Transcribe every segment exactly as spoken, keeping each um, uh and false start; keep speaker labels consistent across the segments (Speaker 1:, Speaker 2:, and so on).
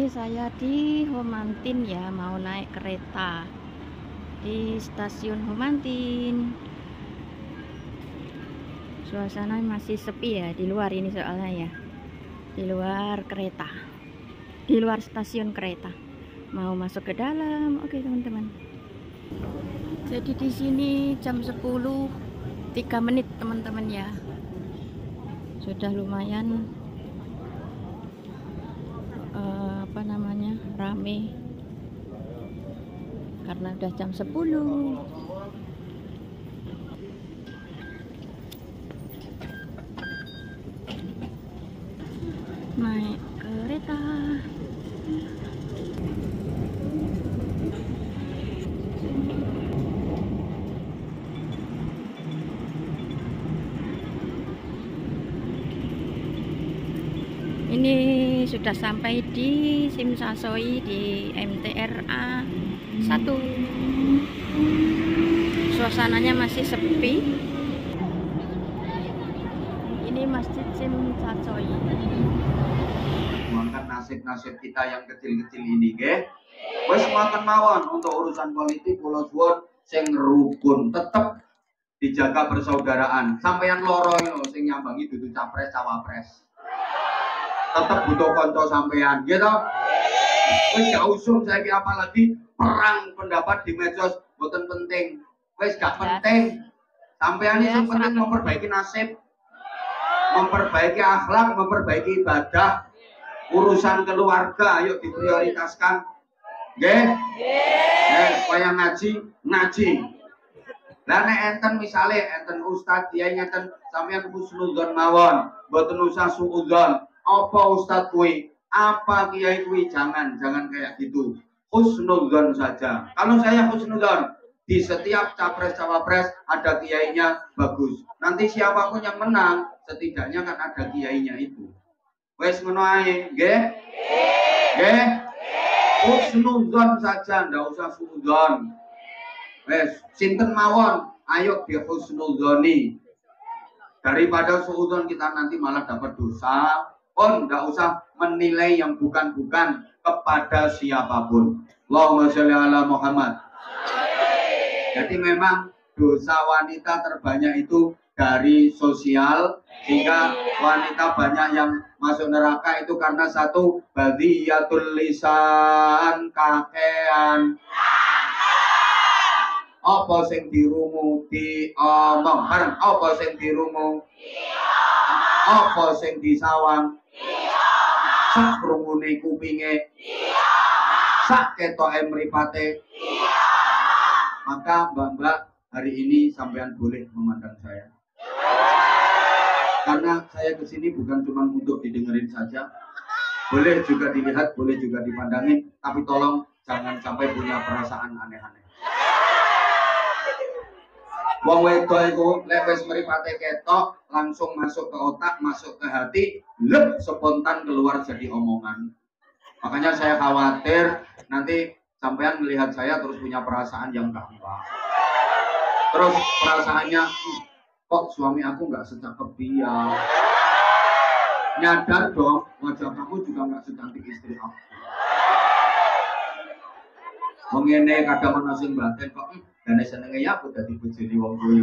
Speaker 1: saya di Homantin ya, mau naik kereta di stasiun Homantin. Suasana masih sepi ya di luar ini soalnya ya, di luar kereta, di luar stasiun kereta. Mau masuk ke dalam. Oke teman-teman. Jadi di sini jam sepuluh tiga menit teman-teman ya. Sudah lumayan uh, apa namanya rame karena udah jam sepuluh. Naik kereta. Ini sudah sampai di Simsasoi di M T R A satu. Suasananya masih sepi. Ini Masjid Simsasoi.
Speaker 2: Mengangkat nasib-nasib kita yang kecil-kecil ini, nggih. Wis makan mawon untuk urusan politik kula suwun sing rukun, tetep dijaga persaudaraan. Sampeyan loro lho sing nyambangi dudu capres cawapres. Tetep butuh kanca sampeyan, nggih to? Wis gak usum saiki apalagi perang pendapat di medsos boten penting. Wis gak penting. Sampeyan iki sing penting memperbaiki nasib, memperbaiki akhlak, memperbaiki ibadah, urusan keluarga ayo diprioritaskan. Nggih? Nggih. Kaya ngaji, ngaji. Lah nek enten misale enten ustaz kiai ngeten sampeyan husnudzon mawon, mboten usah suudzon. Apa ustaz kuwi? Apa kiai kuwi? Jangan, jangan kayak gitu. Husnudzon saja. Kalau saya husnudzon, di setiap capres cawapres ada kiainya bagus. Nanti siapapun yang menang, setidaknya kan ada kiainya itu. Wes ngono ae, nggih? Nggih? Husnudzon saja, ndak usah suudzon. Wes, sinten mawon, ayo dihusnudzoni. Daripada suudzon kita nanti malah dapat dosa. Pun ndak usah menilai yang bukan-bukan kepada siapapun. Allahumma sholli ala Muhammad. Jadi memang dosa wanita terbanyak itu dari sosial, sehingga wanita banyak yang masuk neraka itu karena satu, badiyatul lisan, kakean. Apa sing dirungu diomong bareng, apa sing dirungu apa sing disawang sak krungune kupinge sak ketoke mripate. Maka mbak-mbak hari ini sampean boleh memandang saya, karena saya kesini bukan cuma untuk didengerin saja, boleh juga dilihat, boleh juga dipandangin, tapi tolong jangan sampai punya perasaan aneh-aneh. Wong wedok iku lek wis mripate ketok langsung masuk ke otak, masuk ke hati, lep spontan keluar jadi omongan. Makanya saya khawatir nanti sampean melihat saya terus punya perasaan yang gampang. Terus perasaannya, kok suami aku nggak secakep dia. Nyadar dong, wajah kamu juga nggak secantik istri aku. Mengene kadang ana sing batin kok dene senenge ya aku dadi bojone wong kuwi.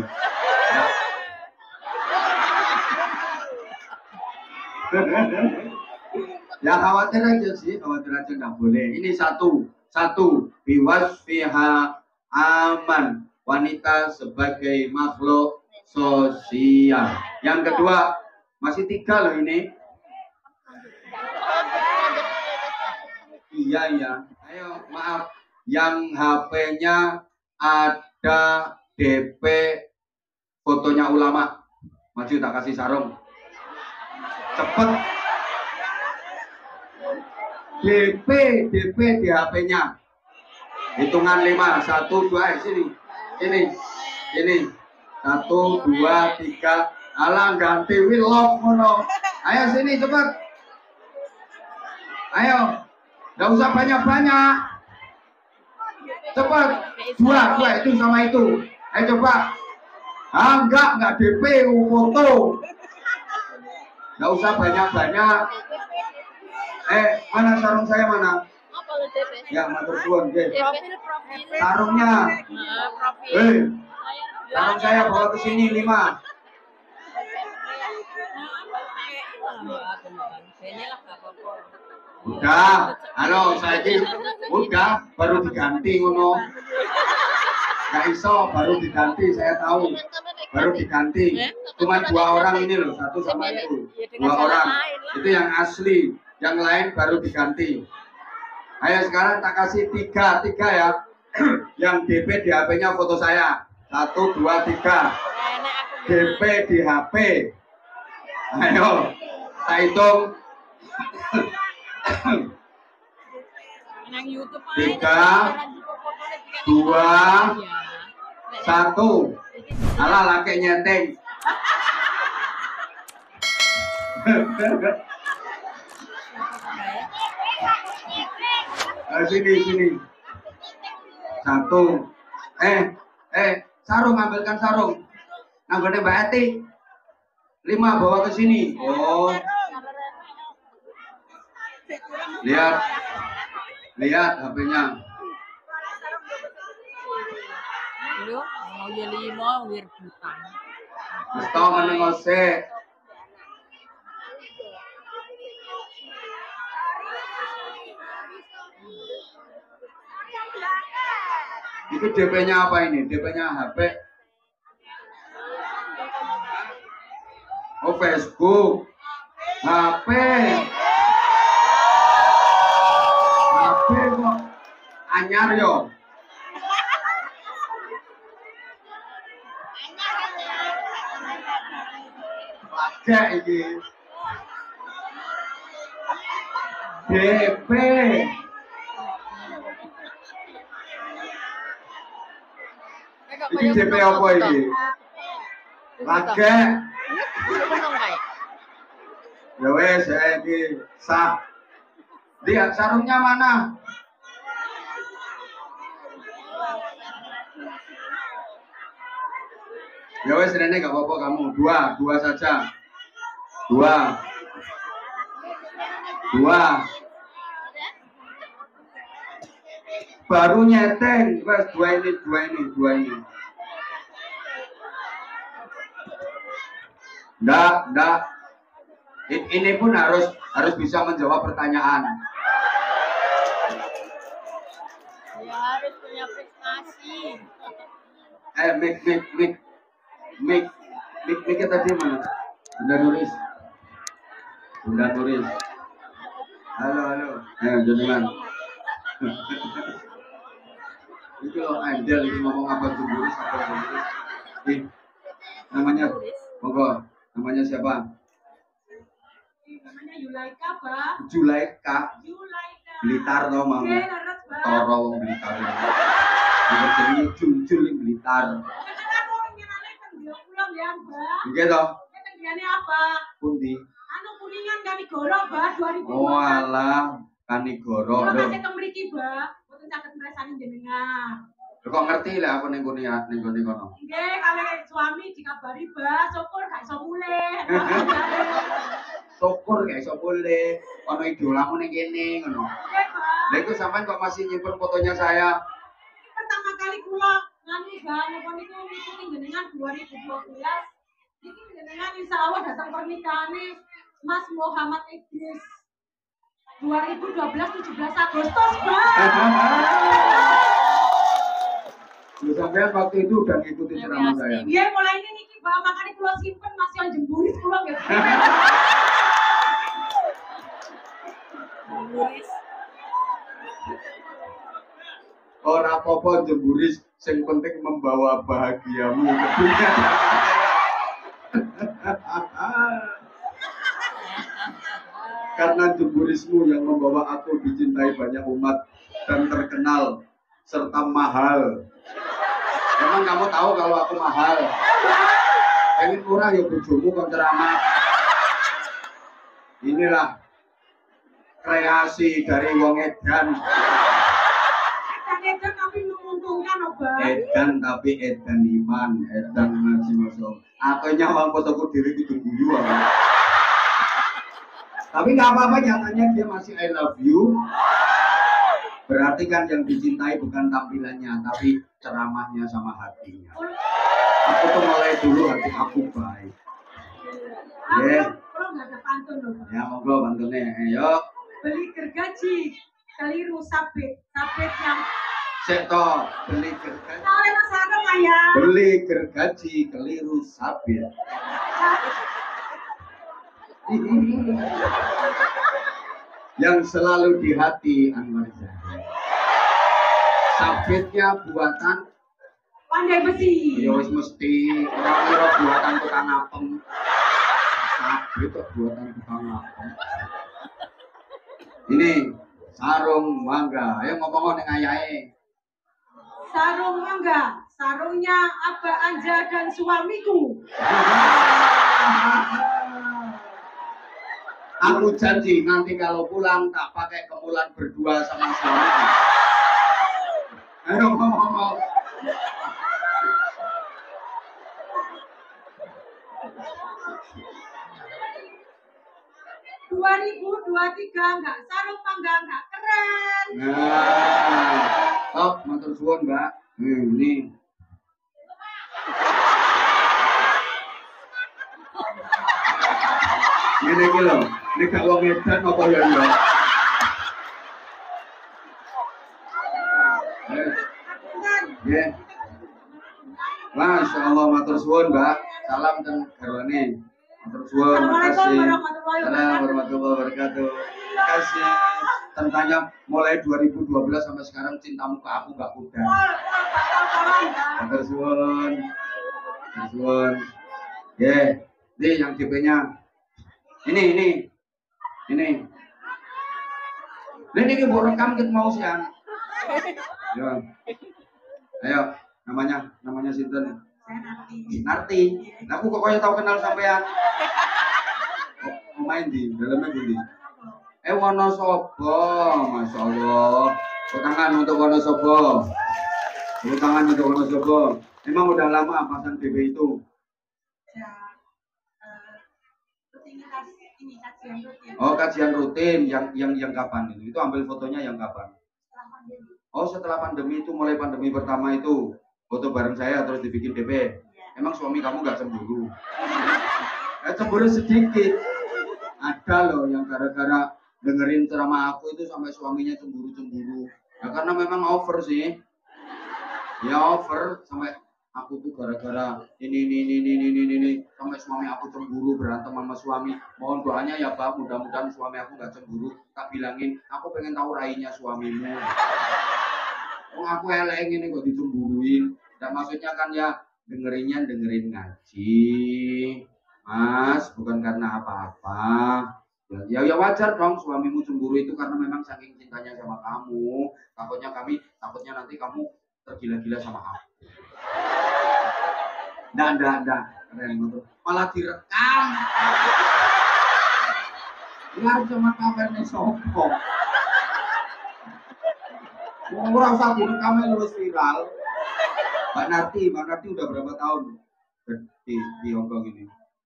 Speaker 2: Ya khawatir aja sih, khawatir aja nggak boleh. Ini satu, satu biwasfiha aman, wanita sebagai makhluk sosial. Yang kedua, masih tiga loh ini. Iya ya, ayo maaf. Yang H P-nya ada D P fotonya ulama, maju tak kasih sarung, cepet. D P D P di H P-nya, hitungan lima, satu dua, eh, sini, ini, ini, satu dua tiga, alah ganti willow mono, ayo sini cepet, ayo, nggak usah banyak-banyak. Cepat, dua, dua itu sama itu. Ayo coba. Ah, enggak, enggak D P, foto. Enggak usah banyak-banyak. Eh, mana sarung saya mana? Ya, matur suwun, nggih. Sarungnya. Eh, sarung saya bawa ke sini lima. Udah, halo saya ini udah baru diganti ngono. Gak iso baru diganti, saya tahu baru diganti. Cuman dua orang ini loh, satu sama itu dua orang itu yang asli, yang lain baru diganti. Ayo sekarang tak kasih tiga tiga ya. Yang D P di H P-nya foto saya satu dua tiga. D P di H P. Ayo saya hitung. Tiga, dua, satu. Alah laki nyeteng. Sini sini. Satu. Eh eh sarung, ambilkan sarung. Nanggone Mbak Eti. Lima bawa ke sini. Oh. Lihat, lihat H P-nya.
Speaker 3: Lu mau jadi lima wir butang.
Speaker 2: Mesti menengose. Itu D P-nya apa ini? D P-nya H P. Oh, Facebook. H P. H P kok anyar yo. Pakai iki. D P. Iki D P apa iki? Lage. Ya wes, saya iki sah. Lihat sarungnya mana? Ya wes, Rene gak apa-apa kamu. Dua, dua saja. Dua. Dua. Baru nyeteng, wes dua ini, dua ini, dua ini. Nggak, nggak. Ini pun harus harus bisa menjawab pertanyaan.
Speaker 3: Ya harus punya prestasi.
Speaker 2: Eh, mik, mik, mik, mik, mik, mik tadi mana? Bunda Nuris. Bunda Nuris. Halo, halo. Eh, jenengan. Itu loh, Angel ini ngomong apa tuh Nuris, apa Nuris? Eh, namanya, monggo, namanya siapa?
Speaker 3: Namanya Yulaika, Pak.
Speaker 2: Julaika.
Speaker 3: Yulaika.
Speaker 2: Blitar tau mau. Toro wong Blitar. Ini jadi jul-jul yang Blitar. Oke toh?
Speaker 3: Ketinggiannya apa?
Speaker 2: Pundi?
Speaker 3: Anu kuningan Kanigoro, Mbak, dua ribu.
Speaker 2: Oh alah, Kanigoro.
Speaker 3: Kalau masih kemriki, Mbak, mboten saged mresani jenengan.
Speaker 2: Kok ngerti lah aku ning kene ning kene kono.
Speaker 3: Nggih, kalau suami dikabari, Mbak, syukur gak iso mulih.
Speaker 2: Syukur gak iso mulih. Ono idolamu ning kene ngono.
Speaker 3: Nggih, Mbak.
Speaker 2: Lha iku sampean kok masih nyimpen fotonya saya?
Speaker 3: Pertama kali kula nganu Mbak, napa niku ngikuti jenengan dua ribu dua belas. Iki jenengan insyaallah datang pernikahannya Mas Muhammad Idris. dua ribu dua belas tujuh belas Agustus, Mbak.
Speaker 2: Lu sampean waktu itu udah ngikuti ceramah saya.
Speaker 3: Iya, mulai ini niki Mbak, makanya kula simpen masih on jemburis kula nggih. Jemburis.
Speaker 2: Ora apa-apa jemburis, sing penting membawa bahagiamu ke dunia. Karena jemburismu yang membawa aku dicintai banyak umat dan terkenal serta mahal. Emang kamu tahu kalau aku mahal? Pengen murah ya bojomu kok ceramah. Inilah kreasi dari wong edan.
Speaker 3: Edan tapi menguntungkan, Mbak.
Speaker 2: Edan tapi edan iman, edan ngaji masuk. Aku nyawang fotoku diri itu guyu. Tapi nggak apa-apa, nyatanya dia masih I love you. Berarti kan yang dicintai bukan tampilannya, tapi ceramahnya sama hatinya. Aku tuh mulai dulu hati aku baik. Ya,
Speaker 3: Kalau nggak ada pantun loh.
Speaker 2: ya monggo pantunnya, ayo.
Speaker 3: Beli gergaji, keliru sabit, sabit yang.
Speaker 2: Seto, beli gergaji.
Speaker 3: Oleh Mas Anung ya.
Speaker 2: Beli gergaji, keliru sabit. Yang selalu di hati Anwar Zahid. Sabitnya buatan
Speaker 3: Pandai besi.
Speaker 2: ya wis mesti orang kira buatan tukang apem. Sabit kok buatan tukang apem. Ini sarung mangga. Ayo ngomong ning ayahe.
Speaker 3: Sarung mangga, sarungnya Abah Anja dan suamiku.
Speaker 2: Aku janji nanti kalau pulang tak pakai kemulan berdua sama suami. Ayo ngomong.
Speaker 3: dua ribu dua puluh tiga enggak sarung mangga enggak keren.
Speaker 2: Nah, top matur suwun, Mbak. Hmm, ini. Ini iki lho, ini gak wong edan apa ya, Mbak? Ya. Masya Allah, matur suwun, Mbak. Salam ten garwane. Matur suwun, makasih. Assalamualaikum warahmatullahi wabarakatuh. Terima kasih. Tentangnya mulai dua ribu dua belas sampai sekarang cintamu ke aku gak pudar. Matur suwun. Matur suwun. Ya, ini yang D P-nya. Ini, ini. Ini. Ini ini buat rekam kita mau sih, An. Ya. Ayo, namanya, namanya sinten? Narti. Nah, aku kok kaya tau kenal sampean. Oh, main di dalamnya gini. Eh, Wonosobo, masya Allah. Tangan untuk Wonosobo. Tangan untuk Wonosobo. Emang udah lama pasang D B itu? Oh, kajian rutin yang yang yang kapan itu? Itu ambil fotonya yang kapan? Oh, setelah pandemi itu, mulai pandemi pertama itu foto bareng saya terus dibikin D P. Emang suami kamu nggak cemburu? Eh, cemburu sedikit. Ada loh yang gara-gara dengerin ceramah aku itu sampai suaminya cemburu-cemburu. Ya karena memang over sih. Ya over sampai aku tuh gara-gara ini ini ini ini ini ini, ini. Sampai suami aku cemburu, berantem sama suami. Mohon doanya ya Pak, mudah-mudahan suami aku nggak cemburu. Tak bilangin, aku pengen tahu rainya suamimu. Oh, aku eleng ini kok dicemburuin. Dan maksudnya kan ya dengerinnya dengerin ngaji, Mas, bukan karena apa-apa. Ya, ya wajar dong suamimu cemburu itu karena memang saking cintanya sama kamu. Takutnya kami, takutnya nanti kamu tergila-gila sama aku. Nggak, nggak, nggak. Keren betul. Malah direkam. Lihat sama kameranya sopo. Ora usah direkam terus viral. Mbak Narti, Mbak Narti udah berapa tahun di, di Hongkong ini?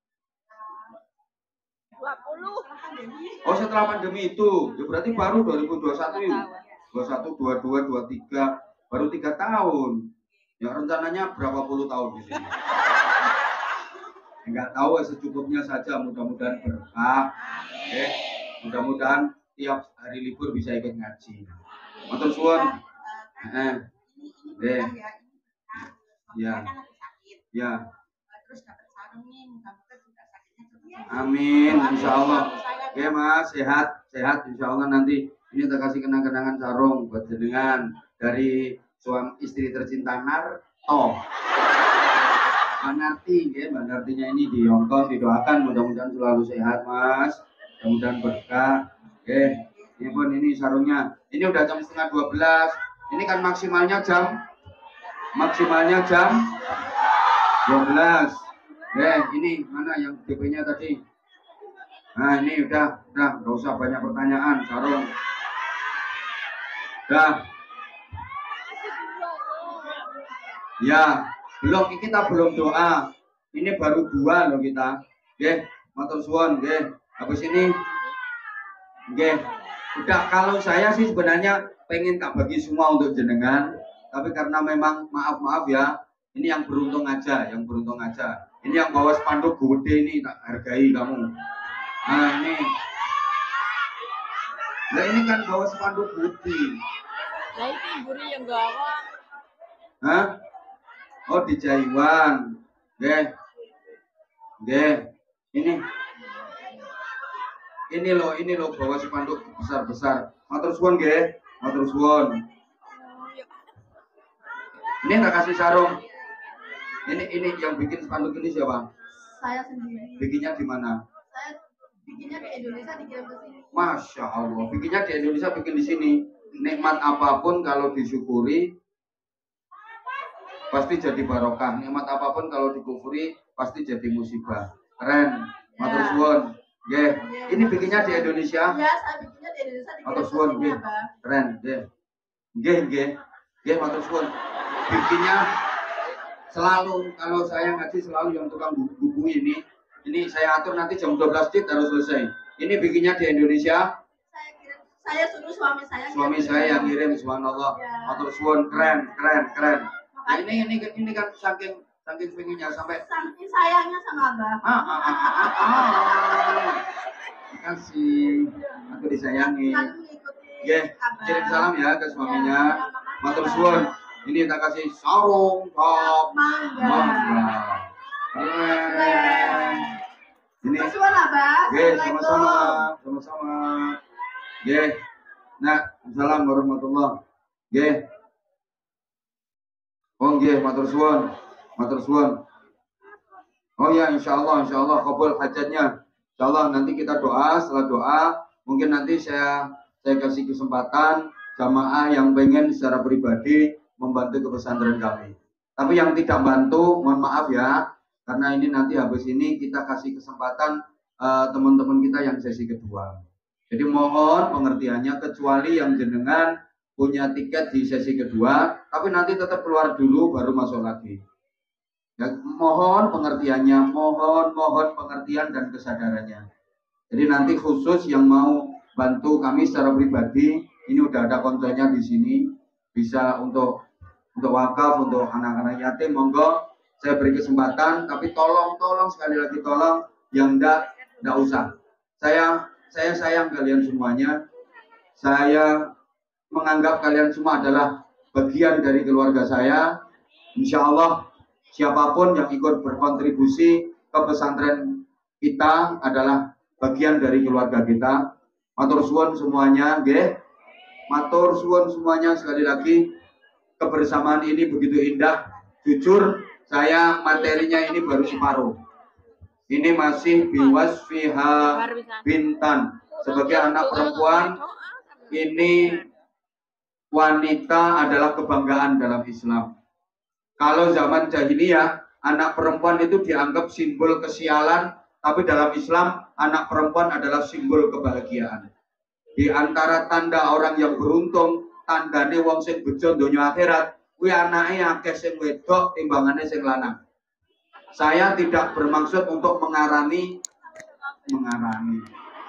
Speaker 3: dua puluh.
Speaker 2: Oh, setelah pandemi itu. Ya berarti baru dua ribu dua puluh satu ini. dua puluh satu, dua puluh dua, dua puluh tiga. Baru tiga tahun. Ya rencananya berapa puluh tahun di sini? Enggak tahu, secukupnya saja, mudah-mudahan berkah. Oke, mudah-mudahan tiap hari libur bisa ikut ngaji. Matur suwun. Heeh. Eh. Ya. Ya. Amin, insya Allah. Oke Mas, sehat, sehat insya Allah nanti. Ini kita kasih kenang-kenangan sarung buat jenengan dari suami istri tercinta Narto. Mbak Narti, ya, Mbak Nartinya ini di Hongkong, didoakan mudah-mudahan selalu sehat Mas, mudah-mudahan berkah. Oke, ini pun ini sarungnya. Ini udah jam setengah dua belas. Ini kan maksimalnya jam, maksimalnya jam dua belas. Oke, ini mana yang D P-nya tadi? Nah ini udah, udah, nggak usah banyak pertanyaan, sarung. Udah. Ya. Belum, kita belum doa. Ini baru dua loh kita. Oke, matur suwun, oke. Habis ini Nggih. Udah, kalau saya sih sebenarnya pengen tak bagi semua untuk jenengan, tapi karena memang maaf-maaf ya, ini yang beruntung aja, yang beruntung aja. Ini yang bawa spanduk gede ini tak hargai kamu. Nah ini, nah ini kan bawa spanduk gede.
Speaker 1: Nah itu buri yang gawa.
Speaker 2: Hah? Oh di Jaiwan, nggih, nggih. Ini, ini loh, ini loh bawa spanduk besar-besar. Matur suwun nggih, matur suwun. Ini tak kasih sarung. Ini ini yang bikin spanduk ini siapa?
Speaker 3: Saya sendiri.
Speaker 2: Bikinnya di mana?
Speaker 3: Saya bikinnya di Indonesia, dikirim ke sini.
Speaker 2: Masya Allah, bikinnya di Indonesia, bikin di sini. Nikmat apapun kalau disyukuri pasti jadi barokah. Nikmat apapun kalau dikufuri pasti jadi musibah. Keren, matur suwun. Nggih. Ini bikinnya di Indonesia.
Speaker 3: Iya, saya bikinnya di Indonesia, dikirim
Speaker 2: Matur
Speaker 3: ke
Speaker 2: suwun,
Speaker 3: sini,
Speaker 2: nggih.
Speaker 3: Abah.
Speaker 2: Keren, nggih. Nggih, nggih. Nggih, matur suwun. Bikinnya selalu, kalau saya ngaji selalu yang tukang buku ini, ini saya atur nanti jam dua belas tit harus selesai. Ini bikinnya di Indonesia.
Speaker 3: Saya kirim, saya suruh suami saya.
Speaker 2: Suami saya yang ngirim, subhanallah.
Speaker 3: Ya.
Speaker 2: Matur suwun, keren, keren, keren. Nah, ini ini ini kan saking saking pengennya sampai
Speaker 3: Saking sayangnya sama Abah.
Speaker 2: ah ah ah ah, ah, ah. Kasih, aku disayangi.
Speaker 3: Selalu mengikuti
Speaker 2: Nggih,
Speaker 3: Abah.
Speaker 2: kirim salam ya ke suaminya.
Speaker 3: Ya, makasih,
Speaker 2: Matur
Speaker 3: Abah.
Speaker 2: suwun. Ini tak kasih sarung top
Speaker 3: Mangga.
Speaker 2: mangga. Keren. Ini,
Speaker 3: Matur suwun, Abah.
Speaker 2: nggih,
Speaker 3: Assalamualaikum.
Speaker 2: sama-sama, sama-sama. Nggih. Nah, assalamualaikum warahmatullahi. Nggih. Oh nggih, matur suwun. Matur suwun. Oh ya, insyaallah, insyaallah kabul hajatnya. Insyaallah nanti kita doa, setelah doa mungkin nanti saya saya kasih kesempatan jamaah yang pengen secara pribadi membantu ke pesantren kami. Tapi yang tidak bantu, mohon maaf ya, karena ini nanti habis ini kita kasih kesempatan uh, teman-teman kita yang sesi kedua. Jadi mohon pengertiannya, kecuali yang jenengan punya tiket di sesi kedua, tapi nanti tetap keluar dulu baru masuk lagi. Ya, mohon pengertiannya, mohon mohon pengertian dan kesadarannya. Jadi nanti khusus yang mau bantu kami secara pribadi, ini udah ada kontennya di sini, bisa untuk untuk wakaf, untuk anak-anak yatim, monggo saya beri kesempatan. Tapi tolong tolong sekali lagi tolong yang enggak enggak usah. Saya saya sayang kalian semuanya. Saya menganggap kalian semua adalah bagian dari keluarga saya. Insya Allah siapapun yang ikut berkontribusi ke pesantren kita adalah bagian dari keluarga kita. Matur suwun semuanya, nggih. Matur suwun semuanya sekali lagi. Kebersamaan ini begitu indah. Jujur, saya materinya ini baru separuh. Ini masih biwasfiha bintan. Sebagai anak perempuan, ini wanita adalah kebanggaan dalam Islam. Kalau zaman jahiliyah, anak perempuan itu dianggap simbol kesialan, tapi dalam Islam, anak perempuan adalah simbol kebahagiaan. Di antara tanda orang yang beruntung, tandane wong sing bejo donya akhirat, kuwi anake akeh sing wedok timbangane sing lanang. Saya tidak bermaksud untuk mengarani mengarani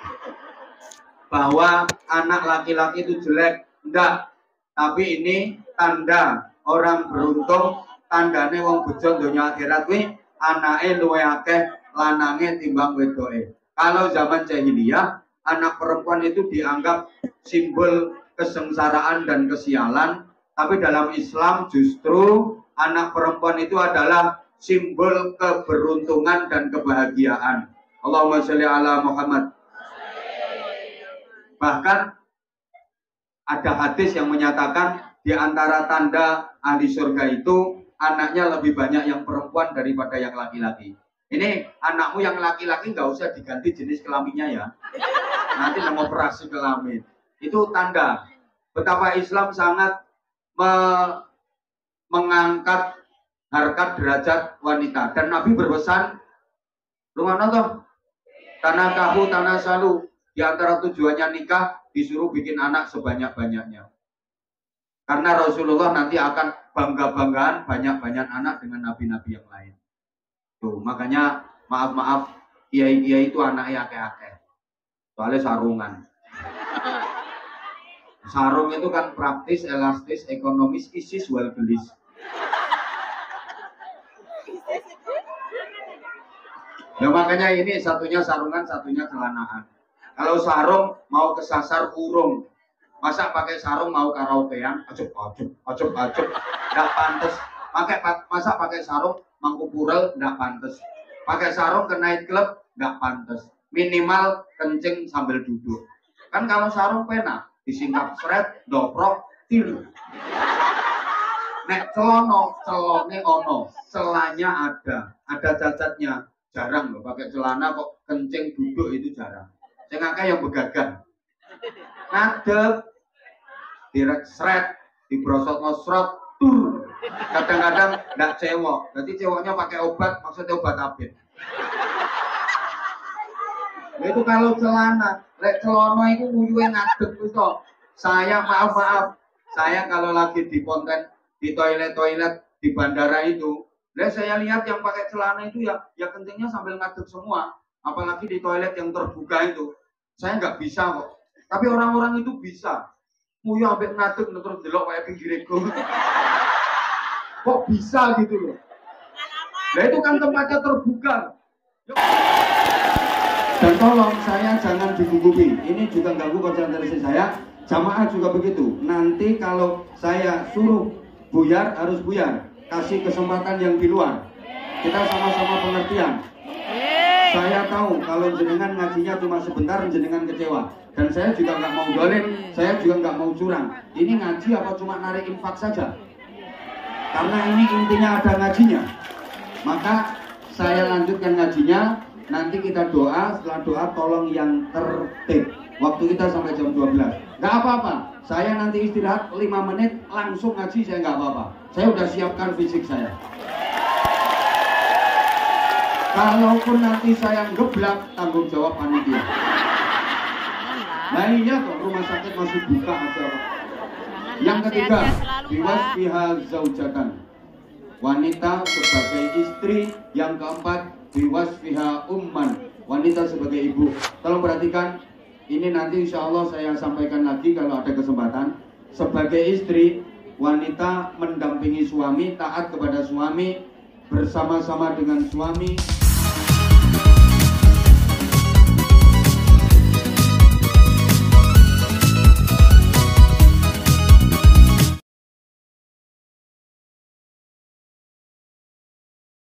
Speaker 2: bahwa anak laki-laki itu jelek, enggak. Tapi ini tanda orang beruntung, tandane wong bejo donya akhirat kuwi anake luwih akeh lanange timbang wedoke. Kalau zaman jahiliyah, anak perempuan itu dianggap simbol kesengsaraan dan kesialan, tapi dalam Islam justru anak perempuan itu adalah simbol keberuntungan dan kebahagiaan. Allahumma sholli ala Muhammad. Bahkan ada hadis yang menyatakan di antara tanda ahli surga itu anaknya lebih banyak yang perempuan daripada yang laki-laki. Ini anakmu yang laki-laki nggak usah diganti jenis kelaminnya ya. Nanti mau operasi kelamin. Itu tanda betapa Islam sangat me mengangkat harkat derajat wanita. Dan Nabi berpesan, rumah toh, tanah kahu, tanah salu. Di antara tujuannya nikah disuruh bikin anak sebanyak-banyaknya. Karena Rasulullah nanti akan bangga-banggaan banyak-banyak anak dengan nabi-nabi yang lain. Tuh, makanya maaf-maaf, kiai-kiai itu anaknya akeh-akeh. Soalnya sarungan. Sarung itu kan praktis, elastis, ekonomis, isis, wal gelis. Ya makanya ini satunya sarungan, satunya celanaan. Kalau sarung mau kesasar urung. Masa pakai sarung mau karaokean? Acup, acup, acup, acup. Nggak pantas. Pakai masa pakai sarung mangkupurel? Nggak pantas. Pakai sarung ke night club? Nggak pantas. Minimal kencing sambil duduk. Kan kalau sarung pena disingkap seret, doprok, tir. Nek celono, celone ono, celanya ada, ada cacatnya. Jarang loh pakai celana kok kencing duduk itu jarang. Sing akeh yang begagan. Ngadeg, direk seret, dibrosot nosrot, tur. Kadang-kadang nggak cewek. Berarti ceweknya pakai obat, maksudnya obat abet. Itu kalau celana, lek celono itu nguyuwe ngadeg itu. Saya maaf maaf, saya kalau lagi di konten di toilet-toilet di bandara itu, lah saya lihat yang pakai celana itu ya, ya kencingnya sambil ngadeg semua. Apalagi di toilet yang terbuka itu, saya nggak bisa kok. Tapi orang-orang itu bisa. Muyo ambek ngadeg terus delok kayak pinggiriku. Kok bisa gitu loh? Nah itu kan tempatnya terbuka. Dan tolong saya jangan digugupi. Ini juga ganggu konsentrasi saya. Jamaah juga begitu. Nanti kalau saya suruh buyar harus buyar. Kasih kesempatan yang di luar. Kita sama-sama pengertian. Saya tahu kalau jenengan ngajinya cuma sebentar, jenengan kecewa. Dan saya juga nggak mau dolim, saya juga nggak mau curang. Ini ngaji apa cuma narik infak saja? Karena ini intinya ada ngajinya. Maka saya lanjutkan ngajinya. Nanti kita doa, setelah doa tolong yang tertib. Waktu kita sampai jam dua belas. Nggak apa-apa. Saya nanti istirahat lima menit, langsung ngaji, saya nggak apa-apa. Saya udah siapkan fisik saya. Kalaupun nanti saya ngeblak, tanggung jawab panitia. Nah iya kok, rumah sakit masih buka aja. Yang ketiga, biwasfiha zaujatan. Wanita sebagai istri. Yang keempat, biwasfiha umman. Wanita sebagai ibu. Tolong perhatikan, ini nanti insya Allah saya sampaikan lagi kalau ada kesempatan. Sebagai istri, wanita mendampingi suami, taat kepada suami, bersama-sama dengan suami,